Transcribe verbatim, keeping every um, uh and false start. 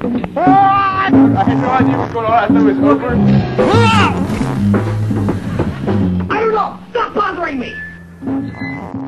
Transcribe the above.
I had no idea what's going on. I thought it was over. I don't know! Stop bothering me!